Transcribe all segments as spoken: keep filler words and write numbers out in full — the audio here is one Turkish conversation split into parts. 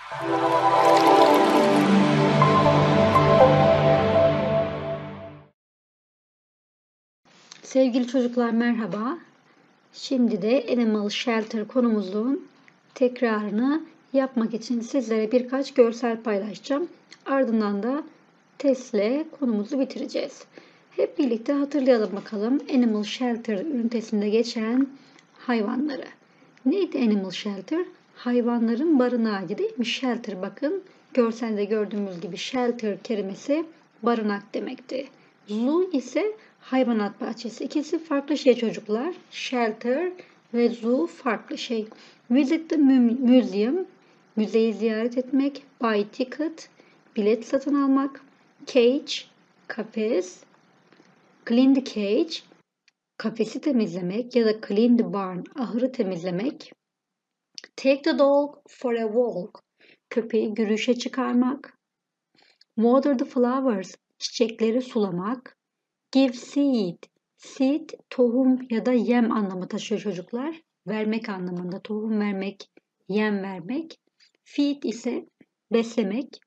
Sevgili çocuklar merhaba. Şimdi de Animal Shelter konumuzun tekrarını yapmak için sizlere birkaç görsel paylaşacağım. Ardından da testle konumuzu bitireceğiz. Hep birlikte hatırlayalım bakalım Animal Shelter ünitesinde geçen hayvanları. Neydi Animal Shelter? Hayvanların barınağı değil mi? Shelter, bakın görselde gördüğümüz gibi shelter kelimesi barınak demekti. Zoo ise hayvanat bahçesi. İkisi farklı şey çocuklar. Shelter ve zoo farklı şey. Visit the museum, müzeyi ziyaret etmek. Buy ticket, bilet satın almak. Cage, kafes. Clean the cage, kafesi temizlemek ya da clean the barn, ahırı temizlemek. Take the dog for a walk, köpeği yürüyüşe çıkarmak. Water the flowers, çiçekleri sulamak. Give seed, seed tohum ya da yem anlamı taşıyor çocuklar. Vermek anlamında, tohum vermek, yem vermek. Feed ise beslemek.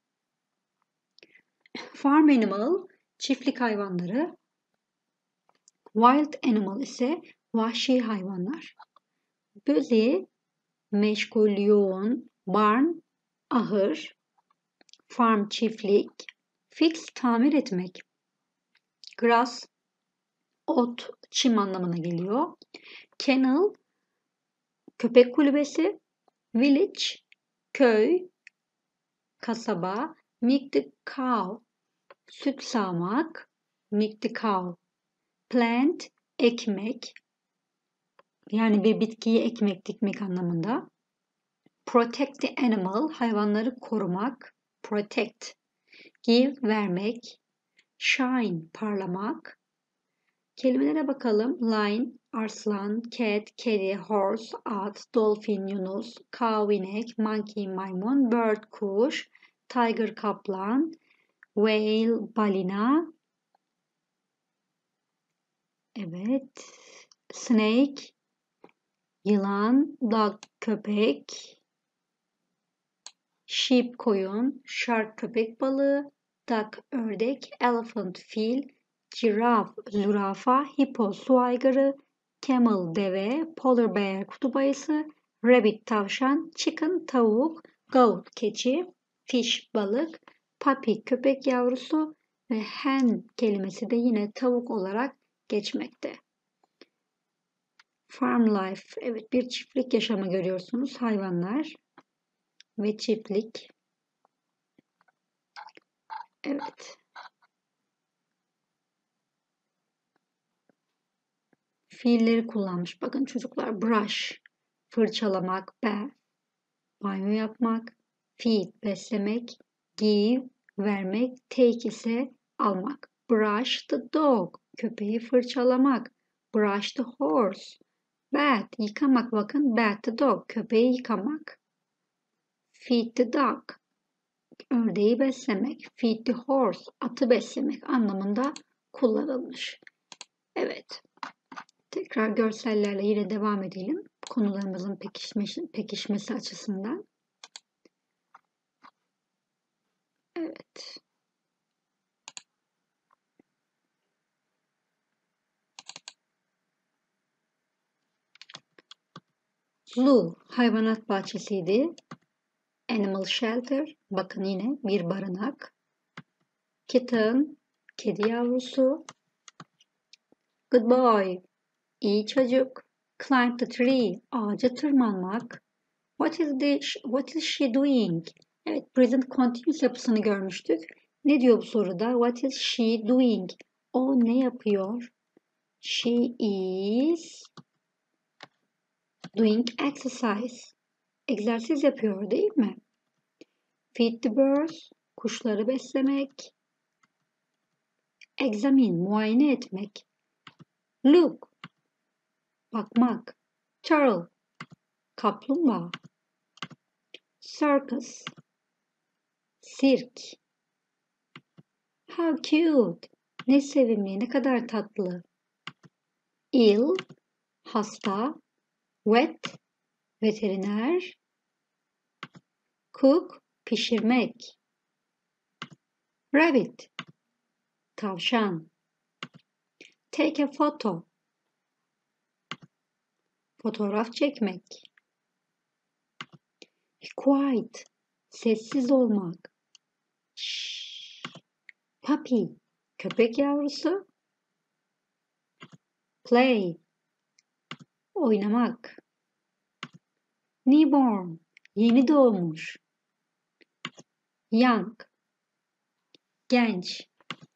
Farm animal, çiftlik hayvanları. Wild animal ise vahşi hayvanlar. Busy, meşgul, yoğun. Barn, ahır. Farm, çiftlik. Fix, tamir etmek. Grass, ot, çim anlamına geliyor. Kennel, köpek kulübesi. Village, köy, kasaba. Milk the cow, süt sağmak. Milk the cow. Plant, ekmek. Yani bir bitkiyi ekmek, dikmek anlamında. Protect the animal, hayvanları korumak. Protect. Give, vermek. Shine, parlamak. Kelimelere bakalım. Lion, arslan. Cat, kedi. Horse, at. Dolphin, yunus. Cow, inek. Monkey, maymun. Bird, kuş. Tiger, kaplan. Whale, balina. Evet. Snake, yılan. Dog, köpek. Sheep, koyun. Shark, köpek balığı. Duck, ördek. Elephant, fil. Giraffe, zürafa. Hippo, su aygırı. Camel, deve. Polar bear, kutup ayısı. Rabbit, tavşan. Chicken, tavuk. Goat, keçi. Fish, balık. Puppy, köpek yavrusu. Ve hen kelimesi de yine tavuk olarak geçmekte. Farm life, evet, bir çiftlik yaşamı görüyorsunuz. Hayvanlar ve çiftlik. Evet. Fiilleri kullanmış. Bakın çocuklar, brush, fırçalamak, bath, banyo yapmak, feed, beslemek, give, vermek, take ise almak. Brush the dog, köpeği fırçalamak. Brush the horse, bath, yıkamak. Bakın, bath the dog, köpeği yıkamak. Feed the dog, ördeği beslemek. Feed the horse, atı beslemek anlamında kullanılmış. Evet. Tekrar görsellerle yine devam edelim. Konularımızın pekişmesi, pekişmesi açısından. Evet. Zoo, hayvanat bahçesiydi. Animal shelter, bakın yine bir barınak. Kitten, kedi yavrusu. Good boy, iyi çocuk. Climb the tree, ağaca tırmanmak. What is the, what is she doing? Evet, present continuous yapısını görmüştük. Ne diyor bu soruda? What is she doing? O ne yapıyor? She is doing exercise. Egzersiz yapıyor değil mi? Feed the birds, kuşları beslemek. Examine, muayene etmek. Look, bakmak. Turtle, kaplumbağa. Circus, sirk. How cute, ne sevimli, ne kadar tatlı. Ill, hasta. Vet, veteriner. Cook, pişirmek. Rabbit, tavşan. Take a photo, fotoğraf çekmek. Be quiet, sessiz olmak. Shh. Puppy, köpek yavrusu. Play, oynamak. Newborn, yeni doğmuş. Young, genç.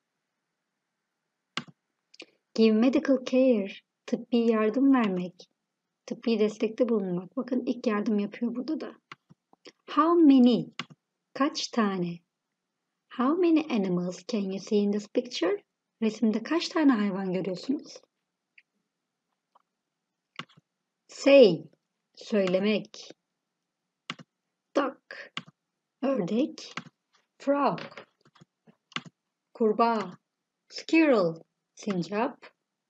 Give medical care, tıbbi yardım vermek. Tıbbi destekte bulunmak. Bakın ilk yardım yapıyor burada da. How many, kaç tane? How many animals can you see in this picture? Resimde kaç tane hayvan görüyorsunuz? Say, söylemek. Duck, ördek. Frog, kurbağa. Squirrel, sincap.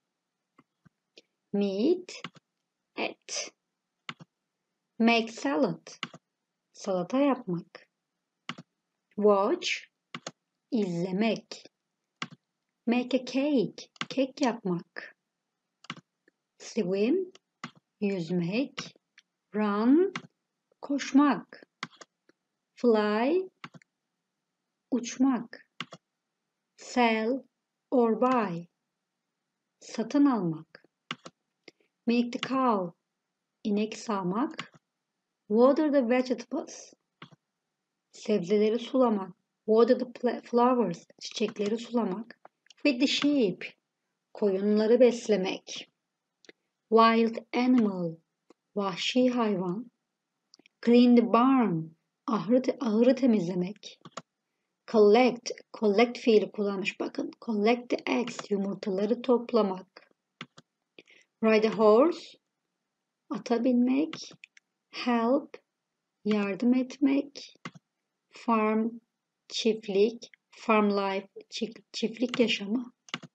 Meat, et. Make salad, salata yapmak. Watch, izlemek. Make a cake, kek yapmak. Swim, yüzmek. Run, koşmak. Fly, uçmak. Sell or buy, satın almak. Milk the cow, inek sağmak. Water the vegetables, sebzeleri sulamak. Water the flowers, çiçekleri sulamak. Feed the sheep, koyunları beslemek. Wild animal, vahşi hayvan. Clean the barn, ahırı, ahırı temizlemek. Collect, collect fiili kullanmış bakın. Collect the eggs, yumurtaları toplamak. Ride a horse, ata binmek. Help, yardım etmek. Farm, çiftlik. Farm life, çiftlik yaşamı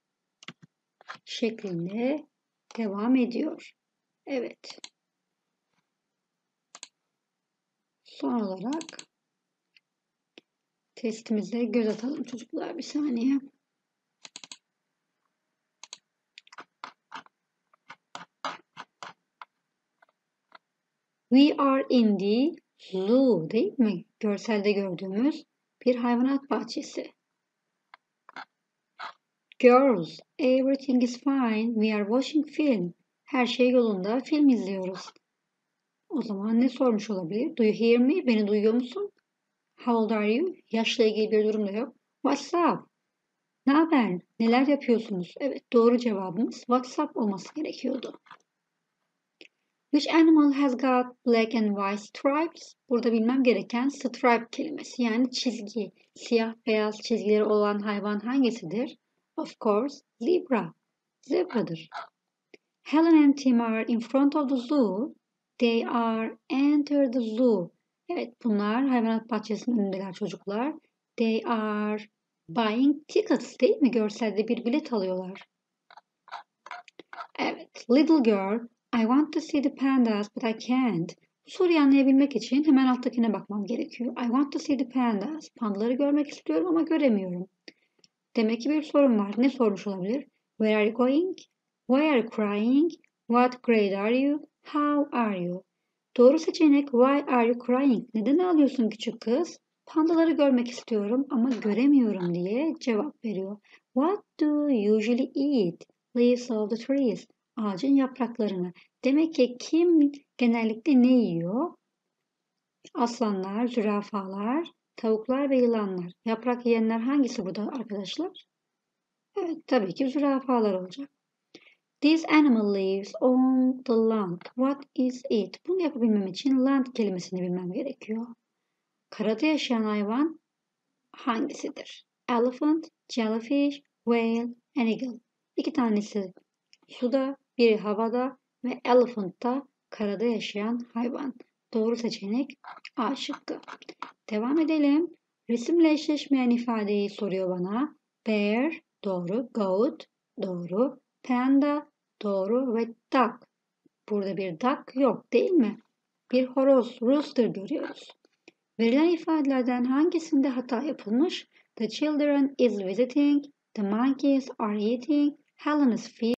şeklinde devam ediyor. Evet. Son olarak testimize göz atalım çocuklar, bir saniye. We are in the zoo, değil mi? Görselde gördüğümüz bir hayvanat bahçesi. Girls, everything is fine. We are watching film. Her şey yolunda, film izliyoruz. O zaman ne sormuş olabilir? Do you hear me? Beni duyuyor musun? How old are you? Yaşla ilgili bir durum da yok. What's up? Ne haber? Neler yapıyorsunuz? Evet, doğru cevabımız WhatsApp olması gerekiyordu. Which animal has got black and white stripes? Burada bilmem gereken stripe kelimesi, yani çizgi, siyah beyaz çizgileri olan hayvan hangisidir? Of course, zebra. Zebradır. Helen and Tim are in front of the zoo. They are enter the zoo. Evet, bunlar hayvanat bahçesinin önündeler çocuklar. They are buying tickets, değil mi? Görselde bir bilet alıyorlar. Evet, little girl, I want to see the pandas but I can't. Bu soruyu anlayabilmek için hemen alttakine bakmam gerekiyor. I want to see the pandas. Pandaları görmek istiyorum ama göremiyorum. Demek ki bir sorun var. Ne sormuş olabilir? Where are you going? Why are you crying? What grade are you? How are you? Doğru seçenek why are you crying? Neden ağlıyorsun küçük kız? Pandaları görmek istiyorum ama göremiyorum diye cevap veriyor. What do you usually eat? Leaves of the trees. Ağacın yapraklarını. Demek ki kim genellikle ne yiyor? Aslanlar, zürafalar, tavuklar ve yılanlar. Yaprak yiyenler hangisi burada arkadaşlar? Evet, tabii ki zürafalar olacak. This animal lives on the land. What is it? Bunu yapabilmem için land kelimesini bilmem gerekiyor. Karada yaşayan hayvan hangisidir? Elephant, jellyfish, whale, and eagle. İki tanesi suda, biri havada ve elephant da karada yaşayan hayvan. Doğru seçenek A şıkkı. Devam edelim. Resimle eşleşmeyen ifadeyi soruyor bana. Bear, doğru. Goat, doğru. Panda, doğru. Ve duck. Burada bir duck yok, değil mi? Bir horoz, rooster görüyoruz. Verilen ifadelerden hangisinde hata yapılmış? The children is visiting, the monkeys are eating, Helen is feeding.